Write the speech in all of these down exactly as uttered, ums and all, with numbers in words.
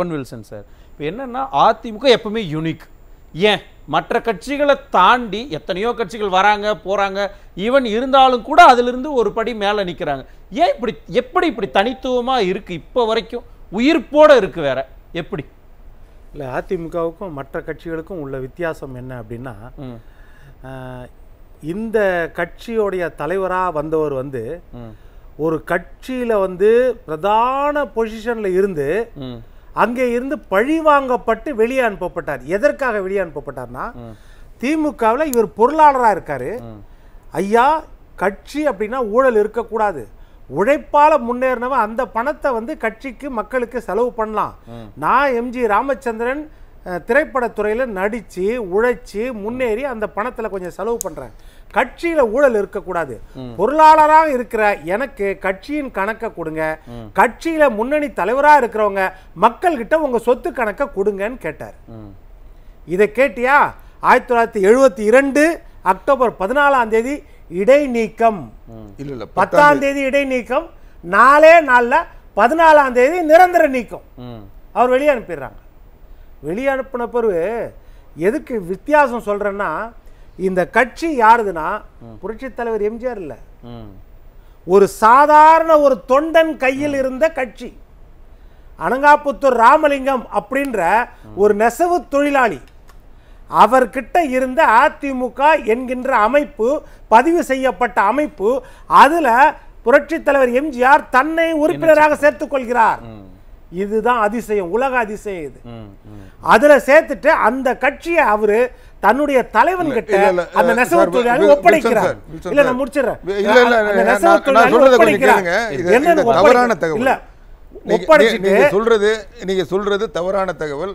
Pon Wilson sir, இப்போ என்னன்னா அதிமுக எப்பவுமே யூனிக். ஏன் மற்ற கட்சிகளை தாண்டி எத்தனையோ கட்சிகள் வராங்க போறாங்க, ஈவன் இருந்தாலும் கூட அதிலிருந்து ஒரு படி மேலே நிற்கிறாங்க. ஏன் இப்படி எப்படி இப்படி தனித்துவமா இருக்கு இப்போ வரைக்கும் உயிர்ப்போட இருக்கு? வேற எப்படி இல்லை, அதிமுகவுக்கும் மற்ற கட்சிகளுக்கும் உள்ள வித்தியாசம் என்ன அப்படின்னா, இந்த கட்சியோடைய தலைவராக வந்தவர் வந்து ஒரு கட்சியில் வந்து பிரதான பொசிஷனில் இருந்து அங்கே இருந்து பழி வாங்கப்பட்டு வெளியே அனுப்பப்பட்டார். எதற்காக வெளியே அனுப்பப்பட்டார்னா, திமுகவில் இவர் பொருளாளராக இருக்காரு. ஐயா, கட்சி அப்படின்னா ஊழல் இருக்கக்கூடாது, உழைப்பால முன்னேறினவன் அந்த பணத்தை வந்து கட்சிக்கு மக்களுக்கு செலவு பண்ணலாம். நான் எம்ஜி ராமச்சந்திரன் திரைப்படத்துறையில் நடித்து உழைச்சி முன்னேறி அந்த பணத்தில் கொஞ்சம் செலவு பண்ணுறேன். கட்சியில் ஊழல் இருக்கக்கூடாது. பொருளாளராக இருக்கிற எனக்கு கட்சியின் கணக்கை கொடுங்க, கட்சியில் முன்னணி தலைவராக இருக்கிறவங்க மக்கள்கிட்ட உங்கள் சொத்து கணக்கை கொடுங்கன்னு கேட்டார். இதை கேட்டியா? ஆயிரத்தி தொள்ளாயிரத்தி எழுபத்தி இரண்டு அக்டோபர் பதினாலாம் தேதி இடைநீக்கம். பத்தாம் தேதி இடைநீக்கம், நாலே நாளில் பதினாலாம் தேதி நிரந்தர நீக்கம். அவர் வெளியே அனுப்பிடுறாங்க. வெளியே அனுப்பின பிறகு எதுக்கு வித்தியாசம் சொல்றேன்னா, இந்த கட்சி யாருதுன்னா புரட்சி தலைவர் எம்ஜிஆர் இல்ல, ஒரு சாதாரண ஒரு தொண்டன் கையில் இருந்த கட்சி. அனங்காபுத்தூர் ராமலிங்கம் அப்படின்ற ஒரு நெசவு தொழிலாளி, அவர்கிட்ட இருந்த அதிமுக என்கின்ற அமைப்பு, பதிவு செய்யப்பட்ட அமைப்பு, அதுல புரட்சி தலைவர் எம்ஜிஆர் தன்னை உறுப்பினராக சேர்த்துக் கொள்கிறார். இதுதான் அதிசயம், உலக அதிசயம் இது. அதுல சேர்த்துட்டு அந்த கட்சியை அவரு தன்னுடைய தலைவன் கிட்ட அந்த நெசவு தொழிலாளி ஒப்படைக்கிறார். இல்ல நான் முடிச்சிடுறேன். நீங்க சொல்றது நீங்க சொல்றது தவறான தகவல்.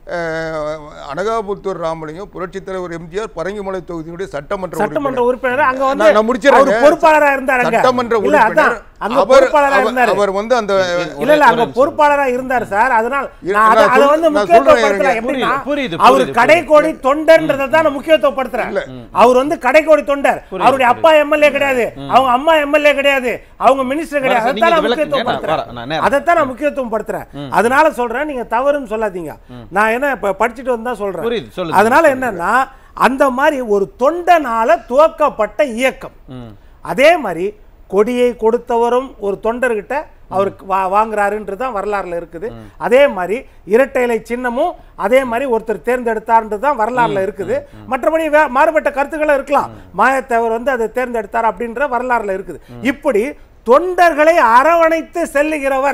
அனகாபுத்தூர் ராமலிங்கம் புரட்சி தலைவர் எம்ஜிஆர் பரங்கிமலை தொகுதியுடைய சட்டமன்ற சட்டமன்ற உறுப்பினர், அங்க வந்து நான் முடிச்சிரேன், பொறுப்பாளராக இருந்தார். சட்டமன்ற உறுப்பினர் அங்க பொறுப்பாளராக இருந்தார். அவர் வந்து அந்த இல்ல இல்ல அங்க பொறுப்பாளராக இருந்தார் சார். அதனால நான் அத வந்து முக்கியத்துவப்படுத்துறேன். எப்படின்னா அவர் கடைக்கோடி தொண்டர்ன்றதை தான் நான் முக்கியத்துவப்படுத்துறேன். அவர் வந்து கடைக்கோடி தொண்டர், அவருடைய அப்பா எம்எல்ஏ கிடையாது, அவங்க அம்மா எம்எல்ஏ கிடையாது, அவங்க மினிஸ்டர் கிடையாது. அதான் நான் முக்கியத்துவப்படுத்துறேன், அதைத்தான் நான் முக்கியத்துவம் படுத்துறேன். அதனால சொல்றேன், நீங்க தவறுன்னு சொல்லாதீங்க. நான் என்ன படிச்சுட்டு வந்தா சொல்றேன். அதனால என்னன்னா, அந்த மாதிரி ஒரு தொண்டனால துவக்கப்பட்ட இயக்கம். அதே மாதிரி கொடியை கொடுத்தவரும் ஒரு தொண்டர்கிட்ட அவருக்கு வாங்குறாருன்றதுதான் வரலாறுல இருக்குது. அதே மாதிரி இரட்டை இலை சின்னமும் அதே மாதிரி ஒருத்தர் தேர்ந்தெடுத்தார்ன்றதுதான் வரலாறுல இருக்குது. மற்றபடி மாறுபட்ட கருத்துக்கள் இருக்கலாம். மாயத்தேவர் வந்து அதை தேர்ந்தெடுத்தார் அப்படின்ற வரலாறுல இருக்குது. இப்படி தொண்டர்களை அரவணைத்து செல்லுகிறவர்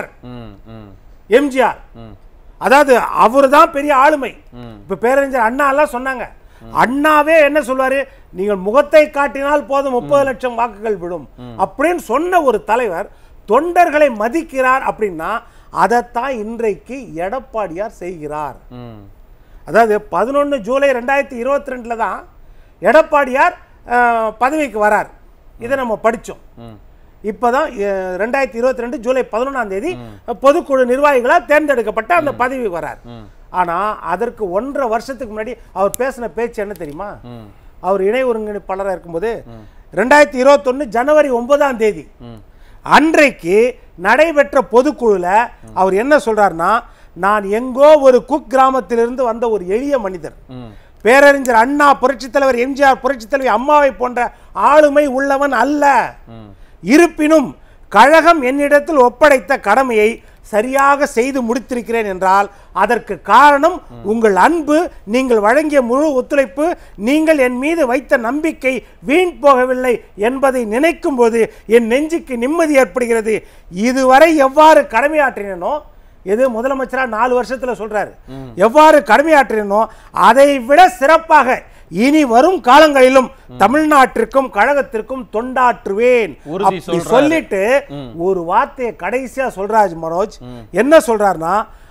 எம்ஜிஆர். அதாவது அவரு தான் பெரிய ஆளுமை. இப்ப பேரறிஞர் அண்ணா எல்லாம் சொன்னாங்க. அண்ணாவே என்ன சொல்வாரு, நீங்கள் முகத்தை காட்டினால் போதும் முப்பது லட்சம் வாக்குகள் விடும் அப்படின்னு சொன்ன ஒரு தலைவர் தொண்டர்களை மதிக்கிறார் அப்படின்னா அதைத்தான் இன்றைக்கு எடப்பாடியார் செய்கிறார். அதாவது பதினொன்னு ஜூலை ரெண்டாயிரத்தி இருபத்தி ரெண்டுல தான் எடப்பாடியார் பதவிக்கு வரார். இதை நம்ம படிச்சோம். இப்பதான் ரெண்டாயிரத்தி இருபத்தி ரெண்டு ஜூலை பதினொன்னாம் தேதி பொதுக்குழு நிர்வாகிகளால் தேர்ந்தெடுக்கப்பட்ட அந்த பதவி வரார். ஆனா அதற்கு ஒன்றரை வருஷத்துக்கு முன்னாடி அவர் பேசின பேச்சு என்ன தெரியுமா? அவர் இணை ஒருங்கிணைப்பாளராக இருக்கும்போது ரெண்டாயிரத்தி இருபத்தி ஒன்னு ஜனவரி ஒன்பதாம் தேதி அன்றைக்கு நடைபெற்ற பொதுக்குழுல அவர் என்ன சொல்றாருன்னா, நான் எங்கோ ஒரு குக் கிராமத்திலிருந்து வந்த ஒரு எளிய மனிதர், பேரறிஞர் அண்ணா, புரட்சி தலைவர் எம்ஜிஆர், புரட்சி தலைவர் அம்மாவை போன்ற ஆளுமை உள்ளவன் அல்ல. இருப்பினும் கழகம் என்னிடத்தில் ஒப்படைத்த கடமையை சரியாக செய்து முடித்திருக்கிறேன் என்றால் அதற்கு காரணம் உங்கள் அன்பு, நீங்கள் வழங்கிய முழு ஒத்துழைப்பு, நீங்கள் என் மீது வைத்த நம்பிக்கை வீண் போகவில்லை என்பதை நினைக்கும் போது என் நெஞ்சுக்கு நிம்மதி ஏற்படுகிறது. இதுவரை எவ்வாறு கடமையாற்றினோ, எது முதலமைச்சரா நாலு வருஷத்துல சொல்றாரு, எவ்வாறு கடமையாற்றினோ அதை விட சிறப்பாக இனி வரும் காலங்களிலும் தமிழ்நாட்டிற்கும் கழகத்திற்கும் தொண்டாற்றுவேன் சொல்லிட்டு ஒரு வார்த்தையை கடைசியா சொல்றாரு மனோஜ். என்ன சொல்றாருன்னா,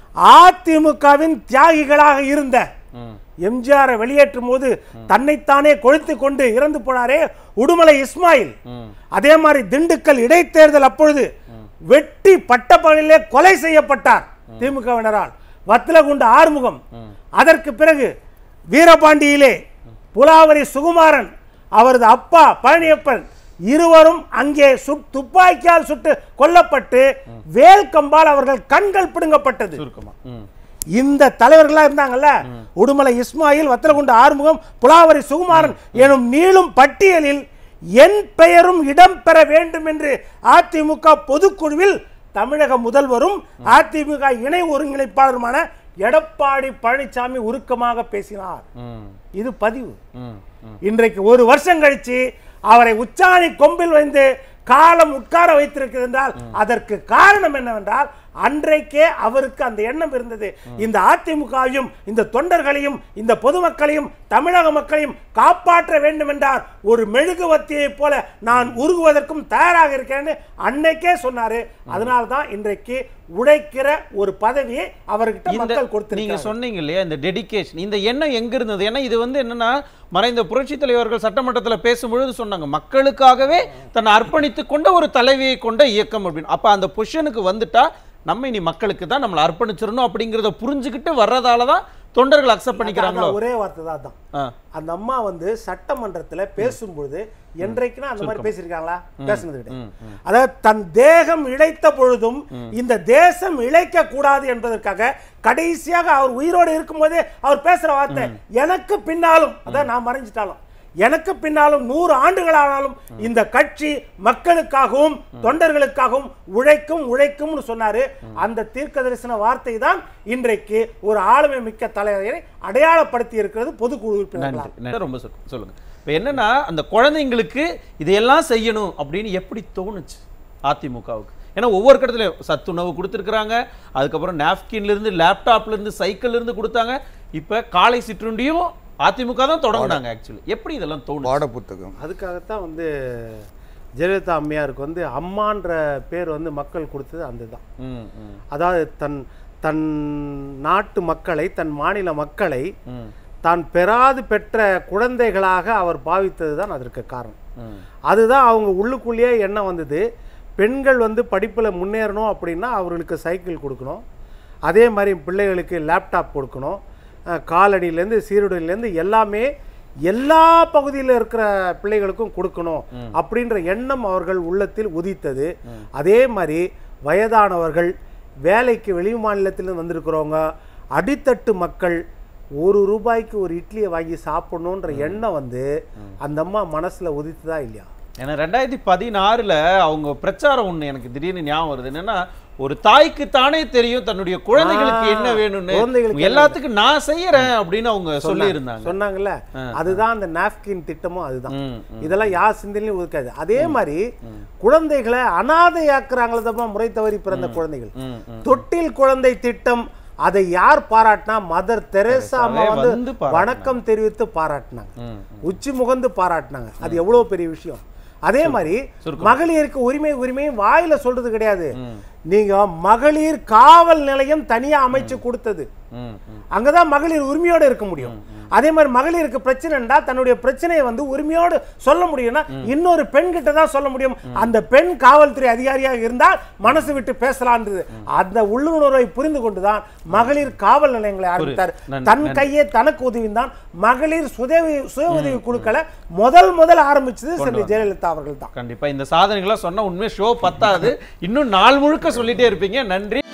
அதிமுகவின் தியாகிகளாக இருந்த எம்ஜிஆரை வெளியேற்றும் போது தன்னைத்தானே கொளுத்து கொண்டு இறந்து போனாரே உடுமலை இஸ்மாயில், அதே மாதிரி திண்டுக்கல் இடைத்தேர்தல் அப்பொழுது வெட்டி பட்டப்பகலிலே கொலை செய்யப்பட்டார் திமுகவினரால் வத்தலகுண்டு ஆறுமுகம். அதற்கு பிறகு வீரபாண்டியிலே புலாவரி சுகுமாரன், அவரது அப்பா பழனியப்பன், இருவரும் அங்கே துப்பாக்கியால் சுட்டு கொல்லப்பட்டு வேல்கம்பால் அவர்கள் கண்கள் பிடுங்கப்பட்டது. இந்த தலைவர்களா இருந்தாங்கல்ல, உடுமலை இஸ்மாயில், வத்தலகுண்டு ஆறுமுகம், புலாவரி சுகுமாரன் எனும் நீளும் பட்டியலில் என் பெயரும் இடம்பெற வேண்டும் என்று அதிமுக பொதுக்குழுவில் தமிழக முதல்வரும் அதிமுக இணை ஒருங்கிணைப்பாளருமான எடப்பாடி பழனிசாமி உருக்கமாக பேசினார். இது பதிவு. இன்றைக்கு ஒரு வருஷம் கழிச்சு அவரை உச்சாணி கொம்பில் வைத்து காலம் உட்கார வைத்திருக்கிறது என்றால் அதற்கு காரணம் என்னவென்றால் அன்றைக்கே அவருக்கு அந்த எண்ணம் இருந்தது. இந்த அதிமுகவையும் இந்த தொண்டர்களையும் இந்த பொதுமக்களையும் தமிழக மக்களையும் காப்பாற்ற வேண்டும் என்றார். ஒரு மெழுகுவத்தியை போல நான் உருகுவதற்கும் தயாராக இருக்கிறேன்னு அன்னைக்கே சொன்னாரு. அதனால்தான் இன்றைக்கு உழைக்கிற ஒரு பதவியை அவர்கிட்ட மக்கள் கொடுத்து. நீங்க சொன்னீங்க இல்லையா இந்த டெடிகேஷன், இந்த எண்ணம் எங்க இருந்தது? ஏன்னா இது வந்து என்னன்னா மறைந்த புரட்சி தலைவர்கள் சட்டமன்றத்தில் பேசும்பொழுது சொன்னாங்க மக்களுக்காகவே தன்னை அர்ப்பணித்துக் கொண்ட ஒரு தலைவியை கொண்ட இயக்கம் அப்படின்னு. அப்ப அந்த பொசிஷனுக்கு வந்துட்டா நம்ம இனி மக்களுக்கு தான் நம்மளை அர்ப்பணிச்சிடணும் அப்படிங்கிறத புரிஞ்சுக்கிட்டு வர்றதால தான் தொண்டர்கள் அக்செப்ட் பண்ணிக்கிறாங்களோ? ஒரே வார்த்தை தான். அந்த அம்மா வந்து சட்டமன்றத்தில் பேசும்போது என்றைக்குன்னா அந்த மாதிரி பேசியிருக்காங்களா? பேசுனது கிடையாது. அதாவது தன் தேகம் இழைத்த பொழுதும் இந்த தேசம் இழைக்க கூடாது என்பதற்காக கடைசியாக அவர் உயிரோடு இருக்கும் போதே அவர் பேசுற வார்த்தை எனக்கு பின்னாலும், அதான் நான் மறைஞ்சிட்டாலும் எனக்கு பின்னாலும் நூறு ஆண்டுகளானாலும் இந்த கட்சி மக்களுக்காகவும் தொண்டர்களுக்காகவும் உழைக்கும் உழைக்கும் சொன்னாரு. அந்த தீர்க்க தரிசன வார்த்தை தான் இன்றைக்கு ஒரு ஆளுமை மிக்க தலைவரை அடையாளப்படுத்தி இருக்கிறது பொதுக்குழு உறுப்பினர்கள். ரொம்ப சொல்லுங்க. இப்ப என்னன்னா அந்த குழந்தைங்களுக்கு இதையெல்லாம் செய்யணும் அப்படின்னு எப்படி தோணுச்சு அதிமுகவுக்கு? ஏன்னா ஒவ்வொரு கட்டத்திலையும் சத்துணவு கொடுத்துருக்குறாங்க, அதுக்கப்புறம் நாப்கின்ல இருந்து லேப்டாப்ல இருந்து சைக்கிள்ல இருந்து கொடுத்தாங்க, இப்ப காலை சிற்றுண்டியும் அதிமுக தான் தொடங்கினாங்க. ஆக்சுவலி எப்படி இதெல்லாம் தோணும்? பாட புத்தகம். அதுக்காகத்தான் வந்து ஜெயலலிதா அம்மையாருக்கு வந்து அம்மான்ற பேர் வந்து மக்கள் கொடுத்தது அந்த தான். அதாவது தன் தன் நாட்டு மக்களை, தன் மாநில மக்களை தான் பெறாது பெற்ற குழந்தைகளாக அவர் பாவித்தது தான் அதற்கு காரணம். அதுதான் அவங்க உள்ளுக்குள்ளேயே எண்ணம் வந்தது. பெண்கள் வந்து படிப்பில் முன்னேறணும் அப்படின்னா அவர்களுக்கு சைக்கிள் கொடுக்கணும், அதே மாதிரி பிள்ளைகளுக்கு லேப்டாப் கொடுக்கணும், காலடியிலேருந்து சீருடையிலேருந்து எல்லாமே எல்லா பகுதியில் இருக்கிற பிள்ளைகளுக்கும் கொடுக்கணும் அப்படின்ற எண்ணம் அவர்கள் உள்ளத்தில் உதித்தது. அதே மாதிரி வயதானவர்கள், வேலைக்கு வெளி மாநிலத்திலிருந்து வந்திருக்கிறவங்க, அடித்தட்டு மக்கள் ஒரு ரூபாய்க்கு ஒரு இட்லியை வாங்கி சாப்பிடணுன்ற எண்ணம் வந்து அந்த அம்மா மனசுல உதித்துதா இல்லையா? ஏன்னா ரெண்டாயிரத்தி பதினாறுல அவங்க பிரச்சாரம் ஒண்ணு எனக்கு திடீர்னு ஞாபகம் வருது. என்னன்னா ஒரு தாய்க்கு தானே தெரியும் தன்னுடைய குழந்தைகளுக்கு என்ன வேணும்னு, எல்லாத்துக்கும் நான் செய்யறேன் அப்படின்னு அவங்க சொல்லி இருந்தாங்க சொன்னாங்கல்ல. அதுதான் அந்த நாப்கின் திட்டமும் அதுதான். இதெல்லாம் யார் சிந்தனையும் ஒதுக்காது. அதே மாதிரி குழந்தைகளை அனாதையாக்குறாங்களா முறை தவறி பிறந்த குழந்தைகள். தொட்டில் குழந்தை திட்டம் அதை யார் பாராட்டினா? மதர் தெரேசா அம்மா வந்து வணக்கம் தெரிவித்து பாராட்டினாங்க, உச்சி முகந்து பாராட்டினாங்க. அது எவ்வளவு பெரிய விஷயம். அதே மாதிரி மகளிருக்கு உரிமை உரிமை வாயில சொல்றது கிடையாது. நீங்க மகளிர் காவல் நிலையம் தனியா அமைச்சு கொடுத்தது, அங்கதான் மகளிர் உரிமையோட இருக்க முடியும். அதே மாதிரி மகளிருக்கு பிரச்சனைண்டா தன்னுடைய பிரச்சனையை வந்து உரிமையோடு சொல்ல முடியும்னா இன்னொரு பெண் கிட்ட தான் சொல்ல முடியும். அந்த பெண் காவல்துறை அதிகாரியாக இருந்தால் மனசு விட்டு பேசலான்றது. அந்த உள்ளுணர்வை புரிந்து கொண்டுதான் மகளிர் காவல் நிலையங்களை ஆரம்பித்தார். தன் கையே தனக்கு உதவிதான் மகளிர் சுதவி சுய உதவி குழுக்களை முதல் முதல் ஆரம்பிச்சது செல்வி ஜெயலலிதா அவர்கள் தான். கண்டிப்பா இந்த சாதனைகளை சொன்ன உண்மை ஷோ பத்தாது, இன்னும் நாள் முழுக்க சொல்லிட்டே இருப்பீங்க. நன்றி.